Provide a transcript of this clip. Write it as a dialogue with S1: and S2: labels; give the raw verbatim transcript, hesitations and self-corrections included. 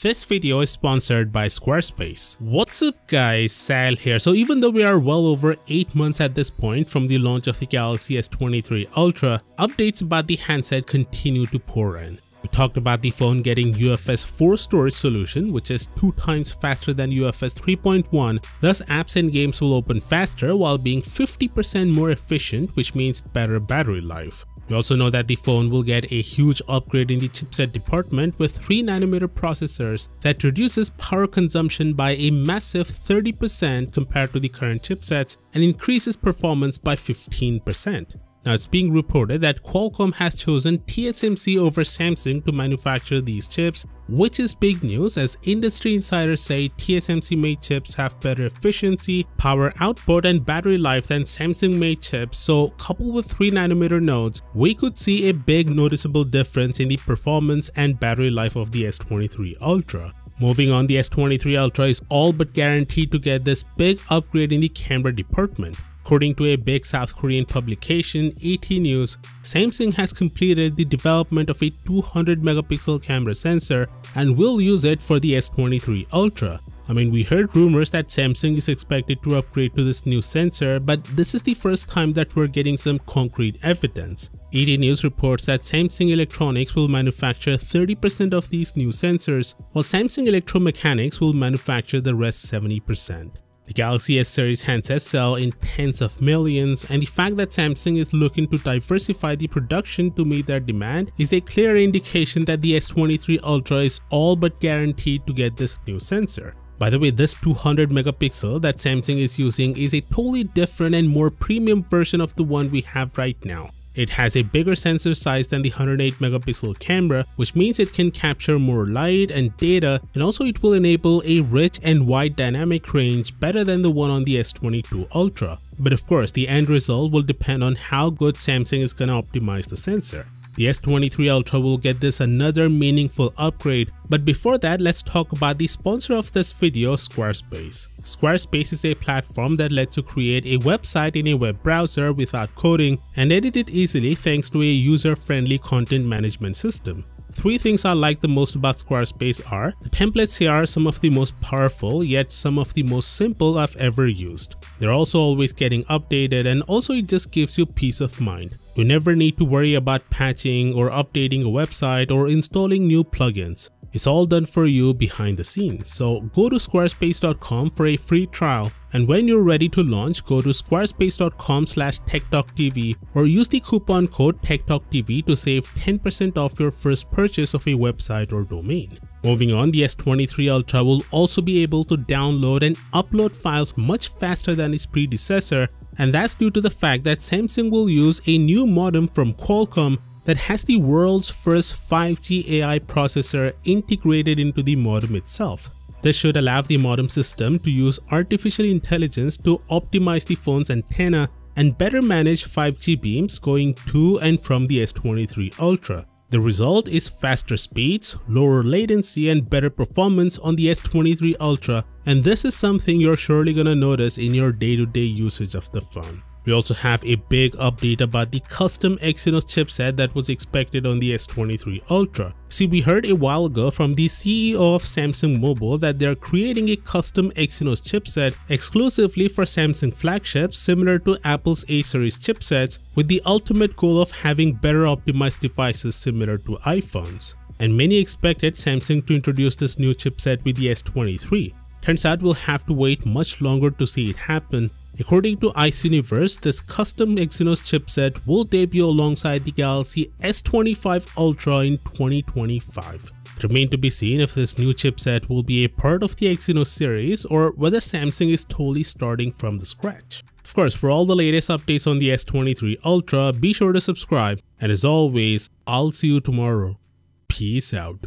S1: This video is sponsored by Squarespace. What's up guys, Sal here. So even though we are well over eight months at this point from the launch of the Galaxy S twenty-three Ultra, updates about the handset continue to pour in. We talked about the phone getting U F S four storage solution, which is two times faster than U F S three point one, thus apps and games will open faster while being fifty percent more efficient, which means better battery life. We also know that the phone will get a huge upgrade in the chipset department with three nanometer processors that reduces power consumption by a massive thirty percent compared to the current chipsets and increases performance by fifteen percent. Now it's being reported that Qualcomm has chosen T S M C over Samsung to manufacture these chips, which is big news as industry insiders say T S M C made chips have better efficiency, power output and battery life than Samsung made chips, so coupled with three nanometer nodes, we could see a big noticeable difference in the performance and battery life of the S twenty-three Ultra. Moving on, the S twenty-three Ultra is all but guaranteed to get this big upgrade in the camera department. According to a big South Korean publication, A T News, Samsung has completed the development of a two hundred megapixel camera sensor and will use it for the S twenty-three Ultra. I mean, we heard rumors that Samsung is expected to upgrade to this new sensor, but this is the first time that we're getting some concrete evidence. A T News reports that Samsung Electronics will manufacture thirty percent of these new sensors, while Samsung Electromechanics will manufacture the rest seventy percent. The Galaxy S series handsets sell in tens of millions, and the fact that Samsung is looking to diversify the production to meet their demand is a clear indication that the S twenty-three Ultra is all but guaranteed to get this new sensor. By the way, this two hundred megapixel that Samsung is using is a totally different and more premium version of the one we have right now. It has a bigger sensor size than the one hundred eight megapixel camera, which means it can capture more light and data, and also it will enable a rich and wide dynamic range better than the one on the S twenty-two Ultra. But of course, the end result will depend on how good Samsung is gonna optimize the sensor. The S twenty-three Ultra will get this another meaningful upgrade, but before that, let's talk about the sponsor of this video, Squarespace. Squarespace is a platform that lets you create a website in a web browser without coding and edit it easily thanks to a user-friendly content management system. Three things I like the most about Squarespace are: the templates here are some of the most powerful yet some of the most simple I've ever used. They're also always getting updated, and also it just gives you peace of mind. You never need to worry about patching or updating a website or installing new plugins. It's all done for you behind the scenes. So go to squarespace dot com for a free trial, and when you're ready to launch, go to squarespace dot com slash tech talk T V or use the coupon code tech talk T V to save ten percent off your first purchase of a website or domain. Moving on, the S twenty-three Ultra will also be able to download and upload files much faster than its predecessor, and that's due to the fact that Samsung will use a new modem from Qualcomm that has the world's first five G A I processor integrated into the modem itself. This should allow the modem system to use artificial intelligence to optimize the phone's antenna and better manage five G beams going to and from the S twenty-three Ultra. The result is faster speeds, lower latency and better performance on the S twenty-three Ultra, and this is something you're surely gonna notice in your day-to-day usage of the phone. We also have a big update about the custom Exynos chipset that was expected on the S twenty-three Ultra. See, we heard a while ago from the C E O of Samsung Mobile that they are creating a custom Exynos chipset exclusively for Samsung flagships similar to Apple's A series chipsets, with the ultimate goal of having better optimized devices similar to iPhones. And many expected Samsung to introduce this new chipset with the S twenty-three. Turns out we'll have to wait much longer to see it happen. According to Ice Universe, this custom Exynos chipset will debut alongside the Galaxy S twenty-five Ultra in twenty twenty-five. It remains to be seen if this new chipset will be a part of the Exynos series or whether Samsung is totally starting from the scratch. Of course, for all the latest updates on the S twenty-three Ultra, be sure to subscribe, and as always, I'll see you tomorrow. Peace out.